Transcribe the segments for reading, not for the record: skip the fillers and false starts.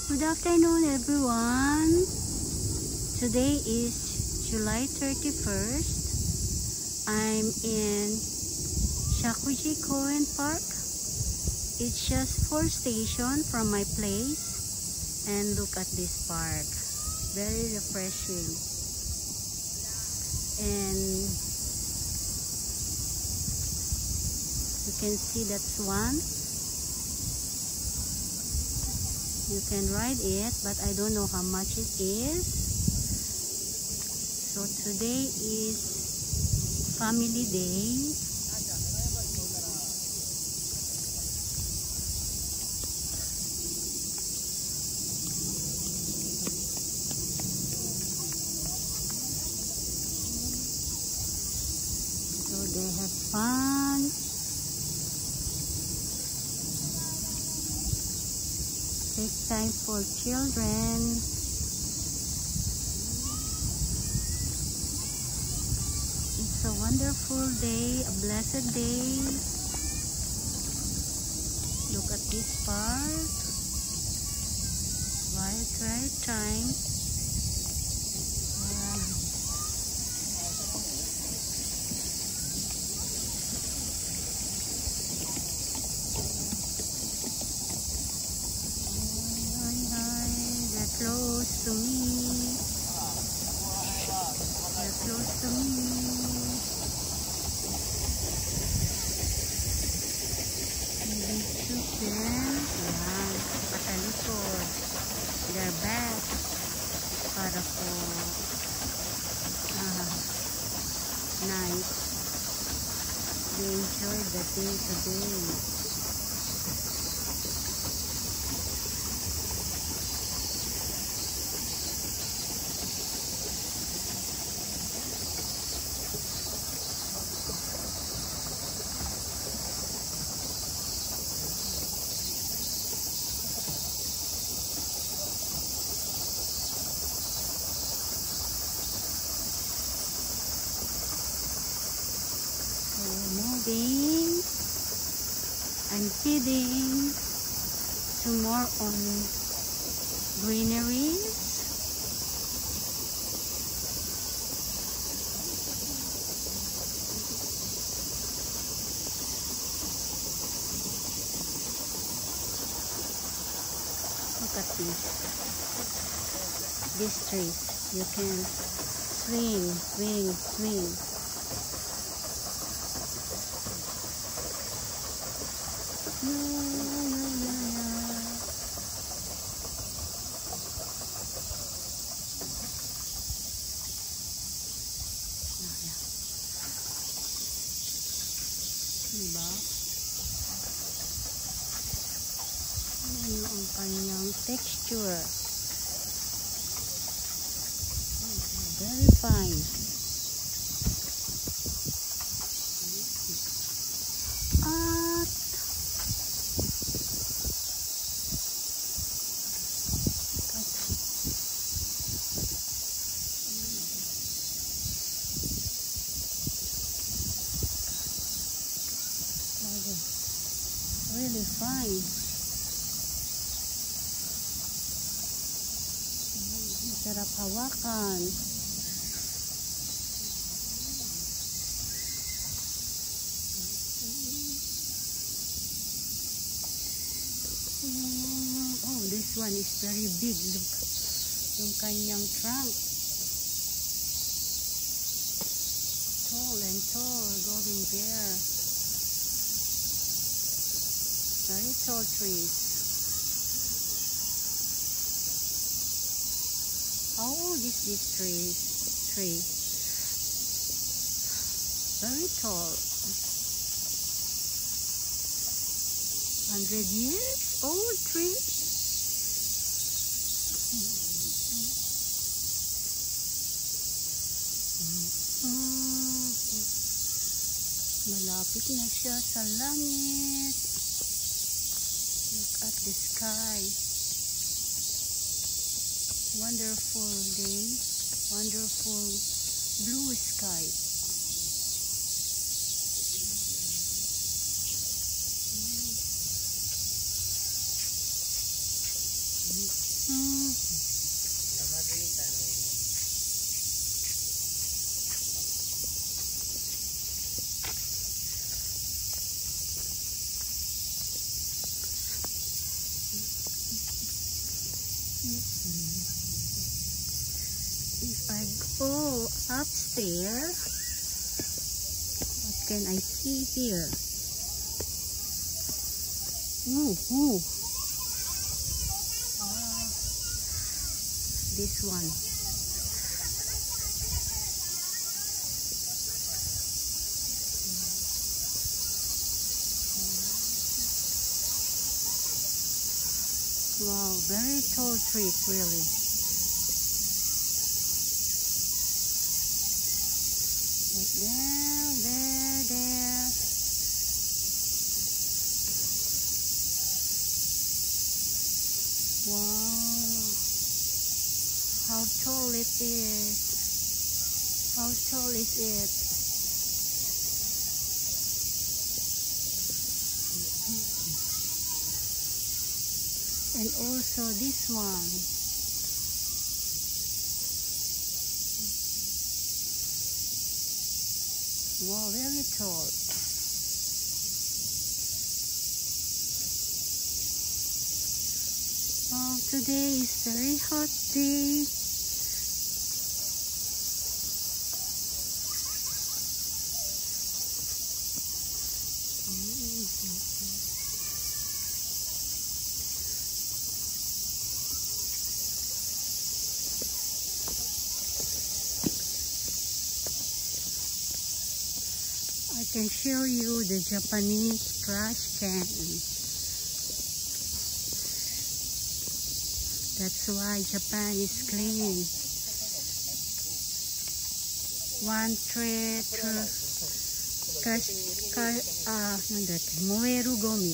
Good afternoon, everyone. Today is July 31st. I'm in Shakuji Koen Park. It's just 4 stations from my place. And look at this park. Very refreshing. And you can see that swan. You can ride it, but I don't know how much it is. So today is family day. So they have fun. Take time for children. It's a wonderful day, a blessed day. Look at this part. Right time. Close to me. They're close to me. Maybe shoot them. Ayan. Patalikod. They're back. Para po nice. They enjoy the day today. Moving and feeding to more on greeneries. Look at these trees. You can swing. Diba? Ano ang kanyang texture? Very fine. At really fine. Sarap hawakan. Oh, this one is very big. Look, yung kanyang trunk. Tall and tall, going there. Very tall trees. How old is this tree? Very tall. 100 years old tree. Malapit na siya sa langit. Look at the sky. Wonderful day. Wonderful blue sky. If I go upstairs, what can I see here? Ooh. This one. Wow, very tall trees, really. Like there. Wow, how tall it is. How tall is it? And also this one. Wow, very tall. Oh, today is a very hot day. I can show you the Japanese trash can. That's why Japan is clean. One tray moeru gomi.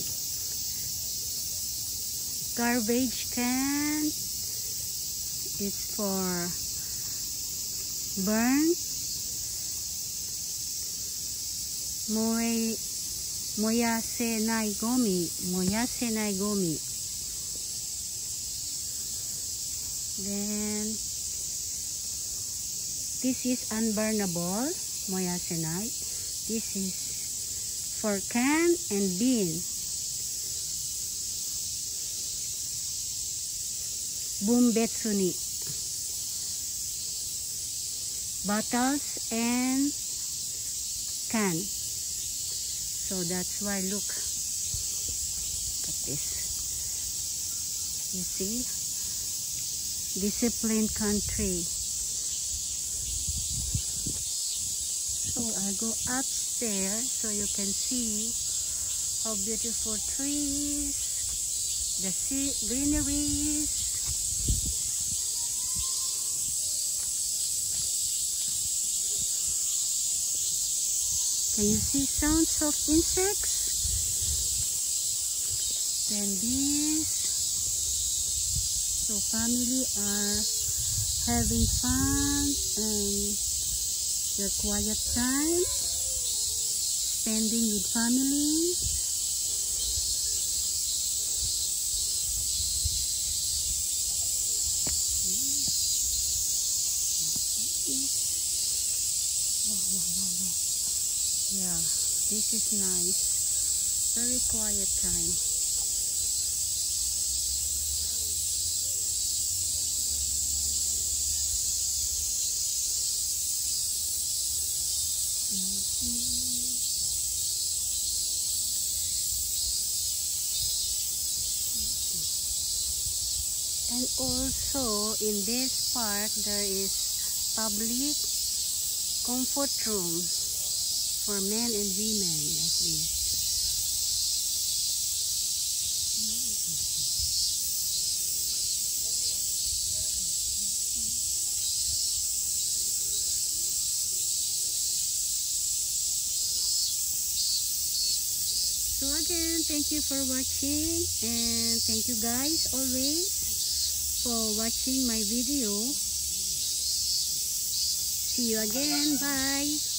Garbage can. It's for burn. Moyasenai gomi. Then this is unburnable, moyasenai. This is for can and bin. Bumbetsuni. Bottles and can. So that's why, look at this. You see? Disciplined country. So I go upstairs so you can see how beautiful trees, the sea greeneries. Can you see sounds of insects? Then this. So family are having fun and their quiet time, spending with family. Yeah, this is nice. Very quiet time. And also in this park there is public comfort room for men and women like this. So again, thank you for watching, and thank you guys always for watching my video. See you again. Bye.